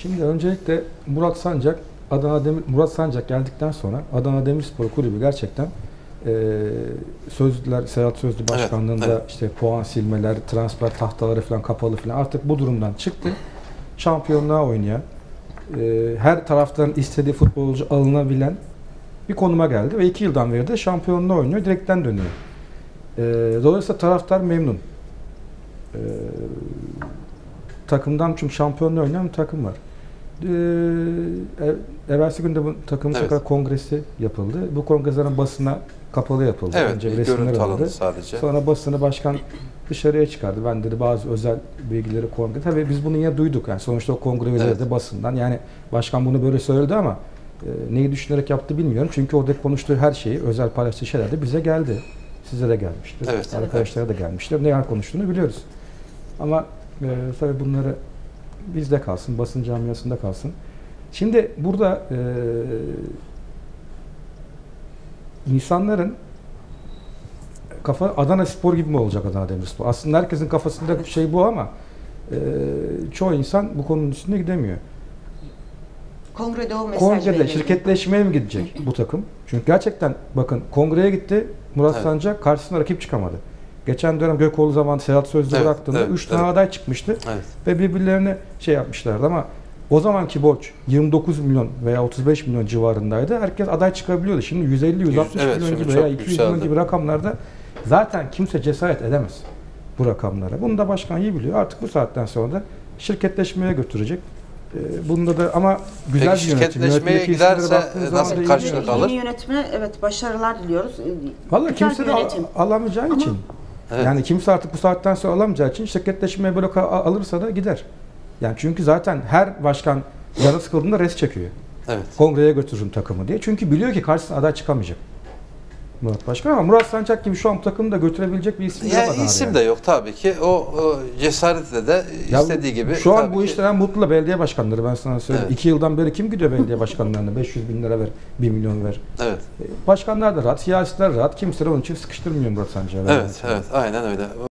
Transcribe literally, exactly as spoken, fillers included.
Şimdi öncelikle Murat Sancak, Adana Demir, Murat Sancak geldikten sonra Adana Demirspor Kulübü gerçekten e, Sözlüler, Seyahat Sözlü Başkanlığı'nda evet, evet. işte puan silmeler, transfer tahtaları falan kapalı falan artık bu durumdan çıktı. Şampiyonluğa oynayan, e, her taraftan istediği futbolcu alınabilen bir konuma geldi ve iki yıldan beri de şampiyonluğa oynuyor, direkten dönüyor. E, dolayısıyla taraftar memnun. E, takımdan çünkü şampiyonluğa oynayan bir takım var. Ee, evvelsi günde bu takımın evet. kongresi yapıldı. Bu kongrelerin basına kapalı yapıldı. Evet, önce bir görüntü alındı sadece. Sonra basını başkan dışarıya çıkardı. Ben dedi bazı özel bilgileri kongre. Tabii biz bunu yine duyduk. Yani sonuçta o kongre üyeleri evet. de basından. Yani başkan bunu böyle söyledi ama e, neyi düşünerek yaptı bilmiyorum. Çünkü orada konuştuğu her şeyi, özel paylaştığı şeyler de bize geldi. Size de gelmiştir. Evet, arkadaşlara evet. da gelmiştir. Ne konuştuğunu biliyoruz. Ama e, tabii bunları bizde kalsın, basın camiasında kalsın. Şimdi burada e, insanların kafa Adana Spor gibi mi olacak Adana Demirspor? Aslında herkesin kafasında evet. şey bu ama e, çoğu insan bu konunun üstüne gidemiyor. Kongrede o mesaj Kongrede verildi. şirketleşmeye mi gidecek bu takım? Çünkü gerçekten bakın kongreye gitti Murat evet. Sancak karşısına rakip çıkamadı. Geçen dönem Gökoğlu zamanı Seyahat Sözlü evet, bıraktığında üç evet, tane evet. aday çıkmıştı evet. ve birbirlerine şey yapmışlardı ama o zamanki borç yirmi dokuz milyon veya otuz beş milyon civarındaydı. Herkes aday çıkabiliyordu. Şimdi yüz elli yüz altmış evet, milyon gibi veya iki yüz milyon gibi rakamlarda zaten kimse cesaret edemez bu rakamlara. Bunu da başkan iyi biliyor. Artık bu saatten sonra da şirketleşmeye götürecek. Bunda da ama güzel Peki, bir yönetim. Şirketleşmeye giderse nasıl karşılık alır? Yeni yönetime evet başarılar diliyoruz. Vallahi kimse de al alamayacağı ama için. Evet. Yani kimse artık bu saatten sonra alamayacağı için şirketleşmeye böyle alırsa da gider. Yani çünkü zaten her başkan canı sıkıldığında res çekiyor. Evet. Kongreye götürürüm takımı diye. Çünkü biliyor ki karşısına aday çıkamayacak. Murat Başkan ama Murat Sancak gibi şu an takımı da götürebilecek bir isim yani yok. İsim yani. de yok tabii ki. O, o cesaretle de ya istediği gibi. Şu an bu işten mutlu belediye başkanları ben sana söyleyeyim. Evet. İki yıldan beri kim gidiyor belediye başkanlarına? beş yüz bin lira ver, bir milyon ver. Evet. Başkanlar da rahat, siyasiler rahat. Kimse de onun için sıkıştırmıyor Murat Sancak'ı. Evet, evet. Aynen öyle.